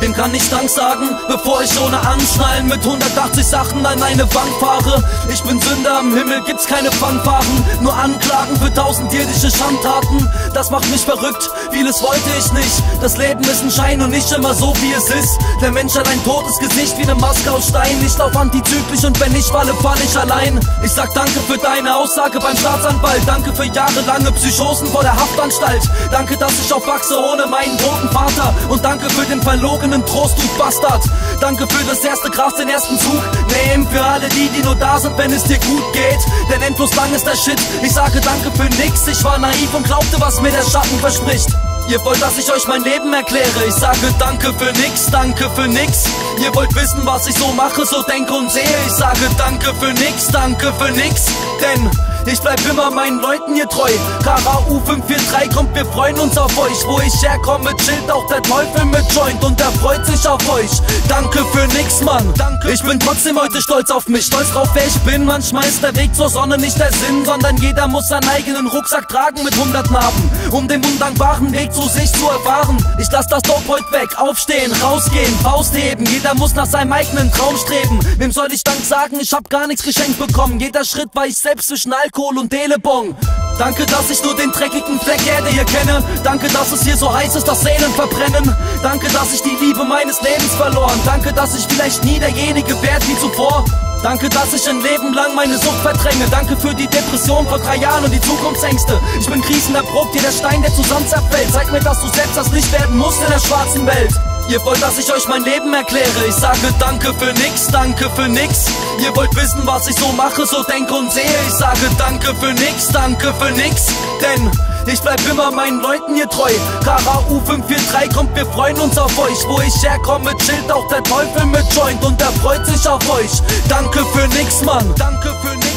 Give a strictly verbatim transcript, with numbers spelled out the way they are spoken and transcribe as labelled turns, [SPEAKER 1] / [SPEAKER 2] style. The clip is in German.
[SPEAKER 1] Wem kann ich Dank sagen, bevor ich ohne Anschnallen mit hundertachtzig Sachen an eine Wand fahre? Ich bin Sünder, am Himmel gibt's keine Fanfaren, nur Anklagen für tausend irdische Schandtaten. Das macht mich verrückt, vieles wollte ich nicht. Das Leben ist ein Schein und nicht immer so wie es ist. Der Mensch hat ein totes Gesicht wie eine Maske aus Stein. Ich lauf antizyklisch und wenn ich falle, fall ich allein. Ich sag danke für deine Aussage beim Staatsanwalt. Danke für jahrelange Psychosen vor der Haftanstalt. Danke, dass ich aufwachse ohne meinen toten Vater. Und danke für den verlogenen Trost, du Bastard. Danke für das erste Gras, den ersten Zug. Nehm für alle die, die nur da sind, wenn es dir gut geht. Denn endlos lang ist der Shit. Ich sage danke für nix. Ich war naiv und glaubte, was mir der Schatten verspricht. Ihr wollt, dass ich euch mein Leben erkläre. Ich sage danke für nix, danke für nix. Ihr wollt wissen, was ich so mache, so denke und sehe. Ich sage danke für nix, danke für nix. Denn ich bleib immer meinen Leuten hier treu. K H U fünf vier drei kommt, wir freuen uns auf euch. Wo ich herkomme, chillt auch der Teufel mit Joint und er freut sich auf euch. Danke für nix, Mann. Danke. Ich bin trotzdem heute stolz auf mich, stolz drauf, wer ich bin. Manchmal ist der Weg zur Sonne nicht der Sinn, sondern jeder muss seinen eigenen Rucksack tragen mit hundert Narben, um den undankbaren Weg zu sich zu erfahren. Ich lass das Dope heute weg, aufstehen, rausgehen, Faust heben. Jeder muss nach seinem eigenen Traum streben. Wem soll ich Dank sagen? Ich hab gar nichts geschenkt bekommen. Jeder Schritt war ich selbst zwischen Alkohol und Telebong. Danke, dass ich nur den dreckigen Fleck Erde hier kenne. Danke, dass es hier so heiß ist, dass Seelen verbrennen. Danke, dass ich die Liebe meines Lebens verloren. Danke, dass ich vielleicht nie derjenige werd wie zuvor. Danke, dass ich ein Leben lang meine Sucht verdränge. Danke für die Depression vor drei Jahren und die Zukunftsängste. Ich bin krisenerprobt, jeder Stein, der zusammen zerfällt. Zeig mir, dass du selbst das Licht werden musst in der schwarzen Welt. Ihr wollt, dass ich euch mein Leben erkläre. Ich sage danke für nix, danke für nix. Ihr wollt wissen, was ich so mache, so denke und sehe. Ich sage danke für nix, danke für nix. Denn ich bleib immer meinen Leuten hier treu. K H U fünf vier drei kommt, wir freuen uns auf euch. Wo ich herkomme, chillt auch der Teufel mit Joint und er freut sich auf euch. Danke für nix, Mann. Danke für nix.